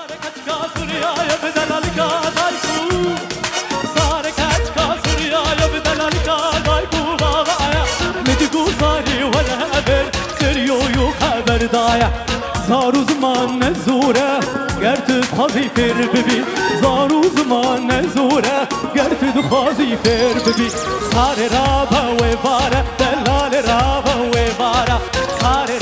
زارو زمان نزوره گرت خازی فر ببی زارو زمان نزوره گرت خازی فر ببی سار رابا و واره دلال رابا و واره سار